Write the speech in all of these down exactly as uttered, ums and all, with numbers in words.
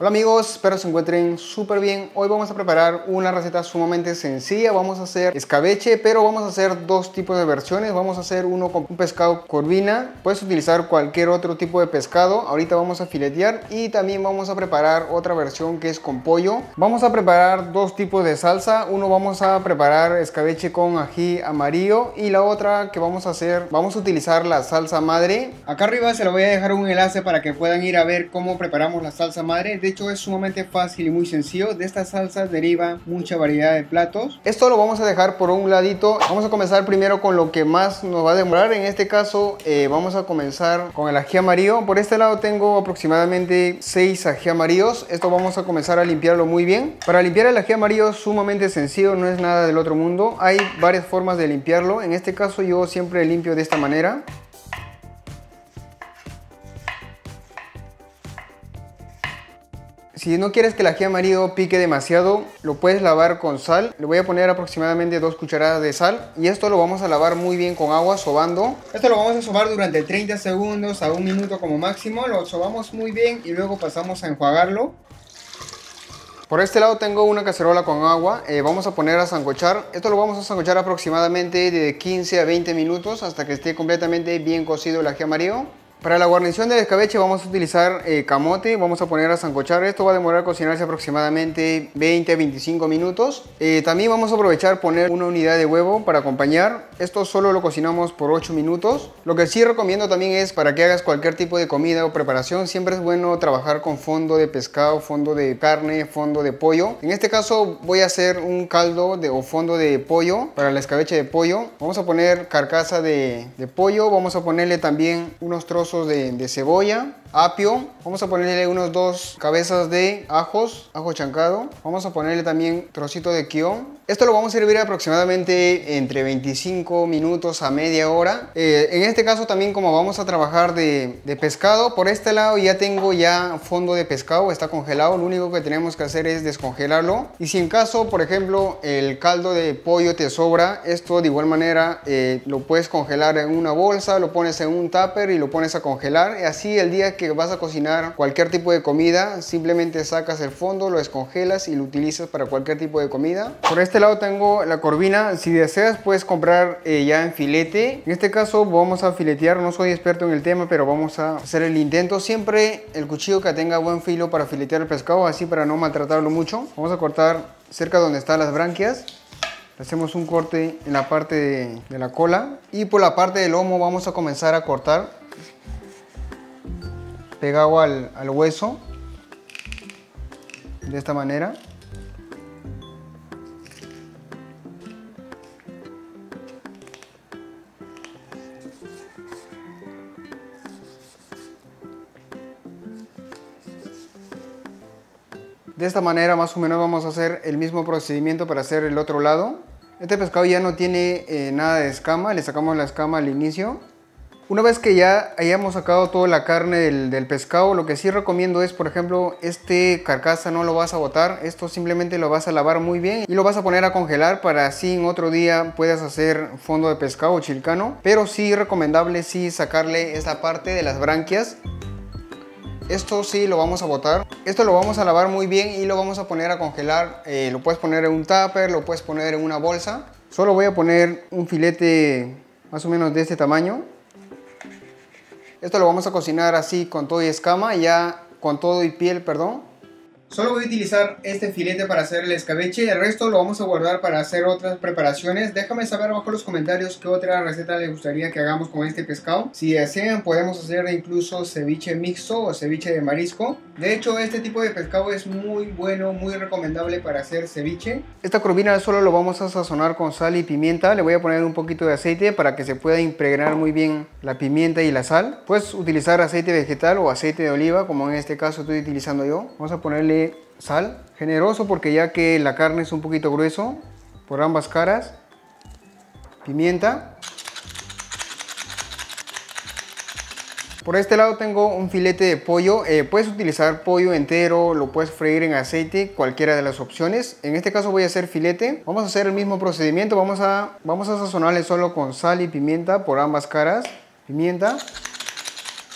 Hola amigos, espero se encuentren súper bien. Hoy vamos a preparar una receta sumamente sencilla. Vamos a hacer escabeche, pero vamos a hacer dos tipos de versiones. Vamos a hacer uno con un pescado corvina. Puedes utilizar cualquier otro tipo de pescado. Ahorita vamos a filetear y también vamos a preparar otra versión que es con pollo. Vamos a preparar dos tipos de salsa. Uno vamos a preparar escabeche con ají amarillo y la otra que vamos a hacer, vamos a utilizar la salsa madre. Acá arriba se lo voy a dejar un enlace para que puedan ir a ver cómo preparamos la salsa madre. De hecho es sumamente fácil y muy sencillo. De esta salsa deriva mucha variedad de platos. Esto lo vamos a dejar por un ladito. Vamos a comenzar primero con lo que más nos va a demorar. En este caso eh, vamos a comenzar con el ají amarillo. Por este lado tengo aproximadamente seis ají amarillos. Esto vamos a comenzar a limpiarlo muy bien. Para limpiar el ají amarillo es sumamente sencillo, no es nada del otro mundo. Hay varias formas de limpiarlo. En este caso yo siempre limpio de esta manera. Si no quieres que el ají amarillo pique demasiado, lo puedes lavar con sal. Le voy a poner aproximadamente dos cucharadas de sal. Y esto lo vamos a lavar muy bien con agua, sobando. Esto lo vamos a sobar durante treinta segundos a un minuto como máximo. Lo sobamos muy bien y luego pasamos a enjuagarlo. Por este lado tengo una cacerola con agua. Eh, vamos a poner a sancochar. Esto lo vamos a sancochar aproximadamente de quince a veinte minutos hasta que esté completamente bien cocido el ají amarillo. Para la guarnición del escabeche vamos a utilizar eh, camote, vamos a poner a sancochar. Esto va a demorar cocinarse aproximadamente veinte a veinticinco minutos. Eh, también vamos a aprovechar poner una unidad de huevo para acompañar. Esto solo lo cocinamos por ocho minutos. Lo que sí recomiendo también es para que hagas cualquier tipo de comida o preparación, siempre es bueno trabajar con fondo de pescado, fondo de carne, fondo de pollo. En este caso voy a hacer un caldo de, o fondo de pollo para el escabeche de pollo. Vamos a poner carcasa de, de pollo, vamos a ponerle también unos trozos De, de cebolla, apio, vamos a ponerle unos dos cabezas de ajos, ajo chancado, vamos a ponerle también trocito de quión. Esto lo vamos a servir aproximadamente entre veinticinco minutos a media hora. Eh, en este caso también, como vamos a trabajar de, de pescado, por este lado ya tengo ya fondo de pescado, está congelado. Lo único que tenemos que hacer es descongelarlo. Y si en caso, por ejemplo, el caldo de pollo te sobra, esto de igual manera eh, lo puedes congelar en una bolsa, lo pones en un tupper y lo pones a congelar. Y así el día que vas a cocinar cualquier tipo de comida, simplemente sacas el fondo, lo descongelas y lo utilizas para cualquier tipo de comida. Por este lado tengo la corvina. Si deseas puedes comprar eh, ya en filete. En este caso vamos a filetear. No soy experto en el tema, pero vamos a hacer el intento. Siempre el cuchillo que tenga buen filo para filetear el pescado, así para no maltratarlo mucho. Vamos a cortar cerca donde están las branquias. Hacemos un corte en la parte de, de la cola. Y por la parte del lomo vamos a comenzar a cortar pegado al, al hueso, de esta manera. De esta manera más o menos vamos a hacer el mismo procedimiento para hacer el otro lado. Este pescado ya no tiene eh, nada de escama, le sacamos la escama al inicio. Una vez que ya hayamos sacado toda la carne del, del pescado, lo que sí recomiendo es, por ejemplo, este carcasa no lo vas a botar. Esto simplemente lo vas a lavar muy bien y lo vas a poner a congelar para así en otro día puedas hacer fondo de pescado o chilcano. Pero sí recomendable sí sacarle esta parte de las branquias. Esto sí lo vamos a botar. Esto lo vamos a lavar muy bien y lo vamos a poner a congelar. Eh, lo puedes poner en un tupper, lo puedes poner en una bolsa. Solo voy a poner un filete más o menos de este tamaño. Esto lo vamos a cocinar así con todo y escama, ya con todo y piel, perdón. Solo voy a utilizar este filete para hacer el escabeche, el resto lo vamos a guardar para hacer otras preparaciones. Déjame saber abajo en los comentarios qué otra receta les gustaría que hagamos con este pescado. Si desean podemos hacer incluso ceviche mixto o ceviche de marisco. De hecho este tipo de pescado es muy bueno, muy recomendable para hacer ceviche. Esta corvina solo lo vamos a sazonar con sal y pimienta. Le voy a poner un poquito de aceite para que se pueda impregnar muy bien la pimienta y la sal. Puedes utilizar aceite vegetal o aceite de oliva, como en este caso estoy utilizando yo. Vamos a ponerle sal, generoso porque ya que la carne es un poquito grueso por ambas caras. Pimienta. Por este lado tengo un filete de pollo. Eh, puedes utilizar pollo entero, lo puedes freír en aceite, cualquiera de las opciones. En este caso voy a hacer filete. Vamos a hacer el mismo procedimiento. Vamos a, vamos a sazonarle solo con sal y pimienta por ambas caras. Pimienta.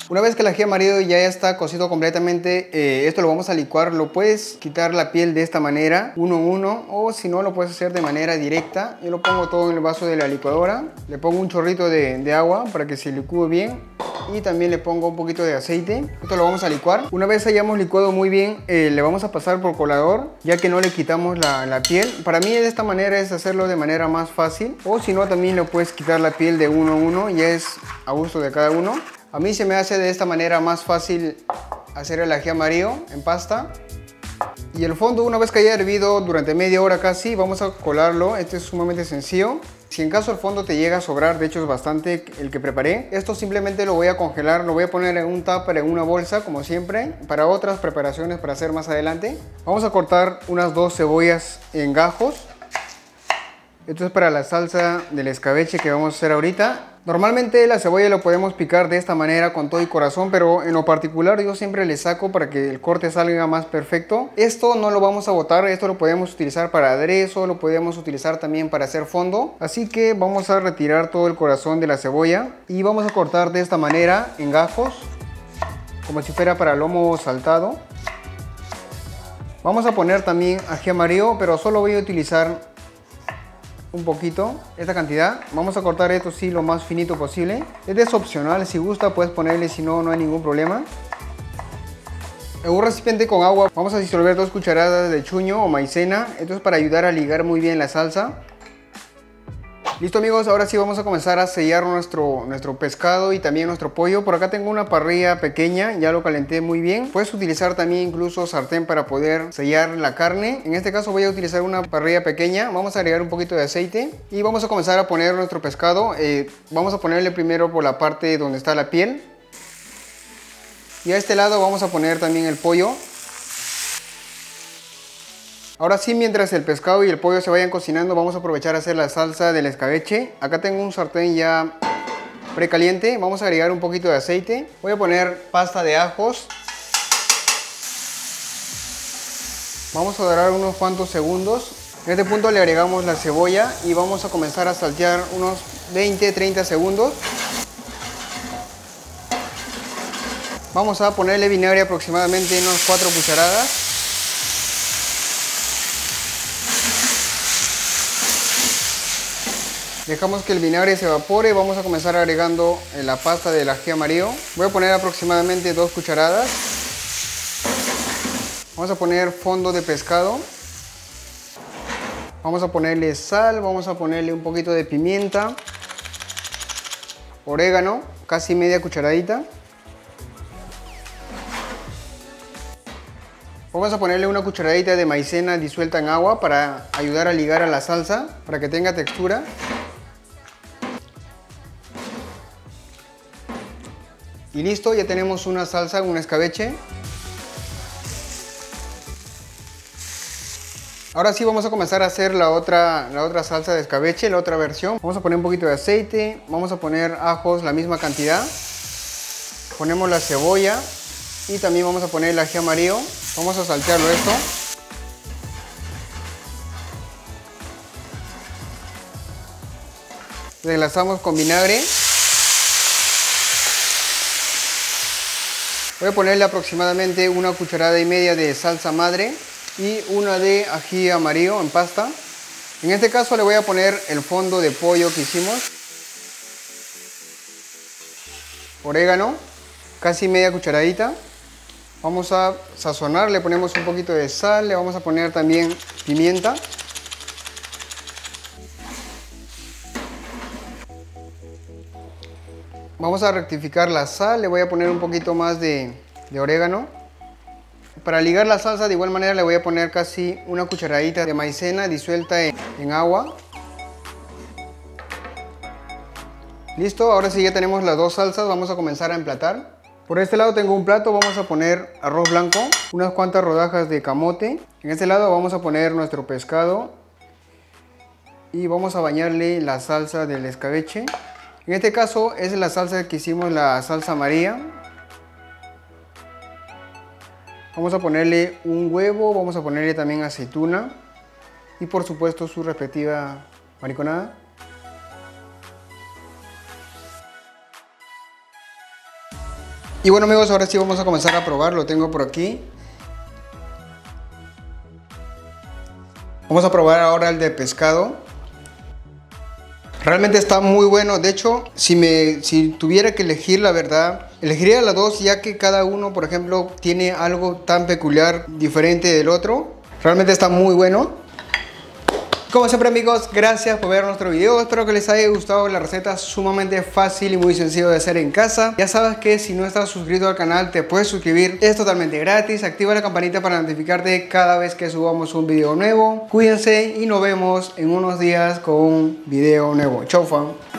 Una vez que el ají amarillo ya está cocido completamente, eh, esto lo vamos a licuar. Lo puedes quitar la piel de esta manera, uno a uno, o si no lo puedes hacer de manera directa. Yo lo pongo todo en el vaso de la licuadora, le pongo un chorrito de, de agua para que se licúe bien y también le pongo un poquito de aceite. Esto lo vamos a licuar. Una vez hayamos licuado muy bien, eh, le vamos a pasar por colador, ya que no le quitamos la, la piel. Para mí de esta manera es hacerlo de manera más fácil, o si no también le puedes quitar la piel de uno a uno, ya es a gusto de cada uno. A mí se me hace de esta manera más fácil hacer el ají amarillo en pasta. Y el fondo, una vez que haya hervido durante media hora casi, vamos a colarlo. Este es sumamente sencillo. Si en caso el fondo te llega a sobrar, de hecho es bastante el que preparé, esto simplemente lo voy a congelar, lo voy a poner en un tupper, en una bolsa, como siempre, para otras preparaciones para hacer más adelante. Vamos a cortar unas dos cebollas en gajos. Esto es para la salsa del escabeche que vamos a hacer ahorita. Normalmente la cebolla lo podemos picar de esta manera con todo y corazón, pero en lo particular yo siempre le saco para que el corte salga más perfecto. Esto no lo vamos a botar, esto lo podemos utilizar para aderezo, lo podemos utilizar también para hacer fondo. Así que vamos a retirar todo el corazón de la cebolla y vamos a cortar de esta manera en gajos, como si fuera para lomo saltado. Vamos a poner también ají amarillo, pero solo voy a utilizar un poquito, esta cantidad. Vamos a cortar esto sí lo más finito posible. Este es opcional, si gusta puedes ponerle, si no, no hay ningún problema. En un recipiente con agua vamos a disolver dos cucharadas de chuño o maicena. Esto es para ayudar a ligar muy bien la salsa. Listo amigos, ahora sí vamos a comenzar a sellar nuestro, nuestro pescado y también nuestro pollo. Por acá tengo una parrilla pequeña, ya lo calenté muy bien. Puedes utilizar también incluso sartén para poder sellar la carne. En este caso voy a utilizar una parrilla pequeña. Vamos a agregar un poquito de aceite y vamos a comenzar a poner nuestro pescado. Eh, vamos a ponerle primero por la parte donde está la piel. Y a este lado vamos a poner también el pollo. Ahora sí, mientras el pescado y el pollo se vayan cocinando, vamos a aprovechar a hacer la salsa del escabeche. Acá tengo un sartén ya precaliente, vamos a agregar un poquito de aceite. Voy a poner pasta de ajos. Vamos a dorar unos cuantos segundos. En este punto le agregamos la cebolla y vamos a comenzar a saltear unos veinte a treinta segundos. Vamos a ponerle vinagre aproximadamente unas cuatro cucharadas. Dejamos que el vinagre se evapore. Vamos a comenzar agregando la pasta del ají amarillo. Voy a poner aproximadamente dos cucharadas. Vamos a poner fondo de pescado. Vamos a ponerle sal. Vamos a ponerle un poquito de pimienta. Orégano, casi media cucharadita. Vamos a ponerle una cucharadita de maicena disuelta en agua para ayudar a ligar a la salsa, para que tenga textura. Y listo, ya tenemos una salsa, un escabeche. Ahora sí vamos a comenzar a hacer la otra, la otra salsa de escabeche, la otra versión. Vamos a poner un poquito de aceite, vamos a poner ajos la misma cantidad. Ponemos la cebolla y también vamos a poner el ají amarillo. Vamos a saltearlo esto. Desglasamos con vinagre. Voy a ponerle aproximadamente una cucharada y media de salsa madre y una de ají amarillo en pasta. En este caso le voy a poner el fondo de pollo que hicimos. Orégano, casi media cucharadita. Vamos a sazonar, le ponemos un poquito de sal, le vamos a poner también pimienta. Vamos a rectificar la sal, le voy a poner un poquito más de, de orégano. Para ligar la salsa de igual manera le voy a poner casi una cucharadita de maicena disuelta en, en agua. Listo, ahora sí ya tenemos las dos salsas, vamos a comenzar a emplatar. Por este lado tengo un plato, vamos a poner arroz blanco, unas cuantas rodajas de camote. En este lado vamos a poner nuestro pescado y vamos a bañarle la salsa del escabeche. En este caso es la salsa que hicimos, la salsa María. Vamos a ponerle un huevo, vamos a ponerle también aceituna y por supuesto su respectiva mariconada. Y bueno amigos, ahora sí vamos a comenzar a probar, lo tengo por aquí. Vamos a probar ahora el de pescado. Realmente está muy bueno. De hecho, si, me, si tuviera que elegir, la verdad, elegiría las dos, ya que cada uno, por ejemplo, tiene algo tan peculiar, diferente del otro. Realmente está muy bueno. Como siempre amigos, gracias por ver nuestro video. Espero que les haya gustado la receta, sumamente fácil y muy sencillo de hacer en casa. Ya sabes que si no estás suscrito al canal te puedes suscribir, es totalmente gratis. Activa la campanita para notificarte cada vez que subamos un video nuevo. Cuídense y nos vemos en unos días con un video nuevo. Chau fan.